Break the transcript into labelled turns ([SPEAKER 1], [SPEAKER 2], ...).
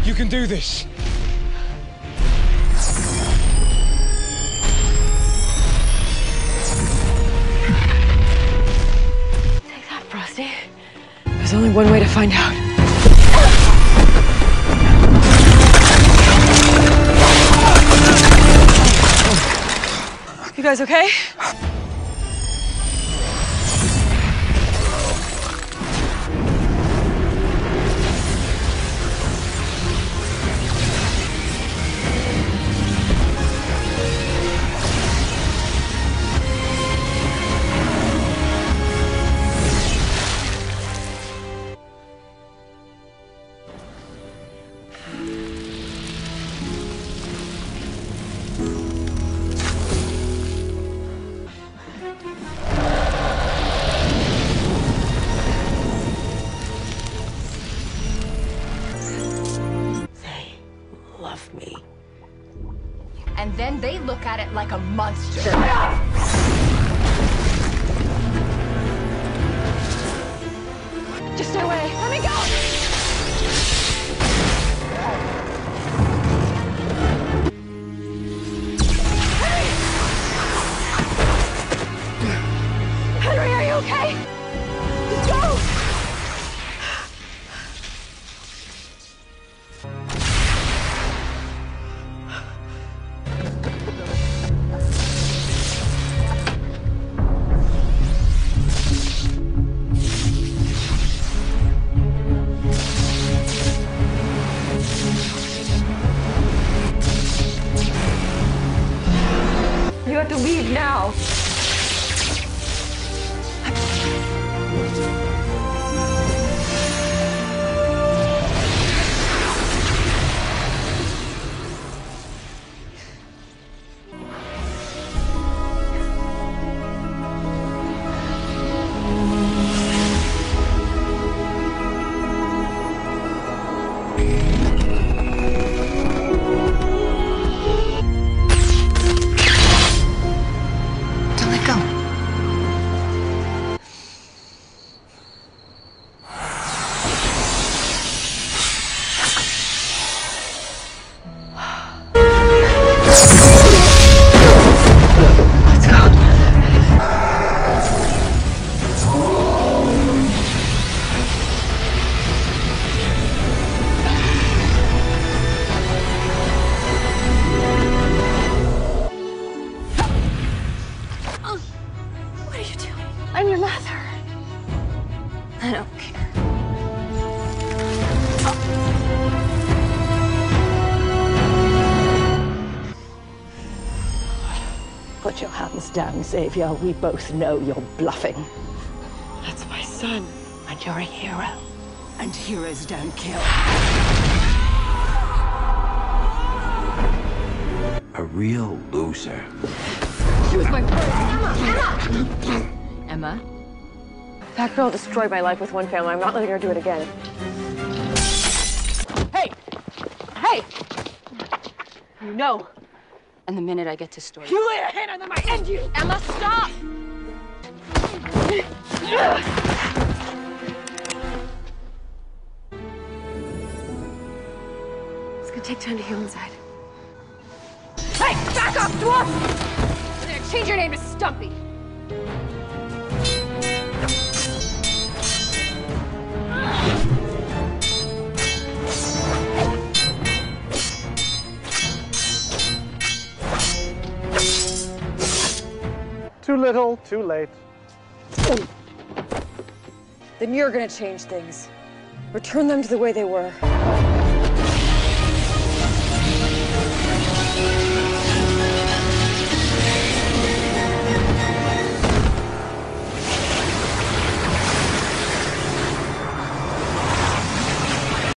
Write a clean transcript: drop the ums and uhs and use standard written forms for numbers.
[SPEAKER 1] You can do this.
[SPEAKER 2] Take that, Frosty. There's only one way to find out. You guys okay?
[SPEAKER 3] Love me.
[SPEAKER 4] And then they look at it like a monster.
[SPEAKER 2] Just stay away. Let me go! Henry, are you okay? Just go! You have to leave now.
[SPEAKER 3] Don't let go. Let's go.
[SPEAKER 2] What are you doing? I'm your mother. I don't care.
[SPEAKER 3] Put your hands down, Xavier. We both know you're bluffing.
[SPEAKER 2] That's my son.
[SPEAKER 3] And you're a hero. And heroes don't kill.
[SPEAKER 5] A real loser.
[SPEAKER 2] She was my first.
[SPEAKER 4] Emma?
[SPEAKER 2] That girl destroyed my life with one family. I'm not letting her do it again.
[SPEAKER 4] Hey! Hey! You know. And the minute I get to story.
[SPEAKER 2] You lay a hand on them, I end you!
[SPEAKER 4] Emma, stop!
[SPEAKER 2] It's gonna take time to heal inside.
[SPEAKER 4] Hey! Back off, dwarf! I'm gonna change your name to Stumpy.
[SPEAKER 6] Too little, too late.
[SPEAKER 2] Then you're gonna change things. Return them to the way they were.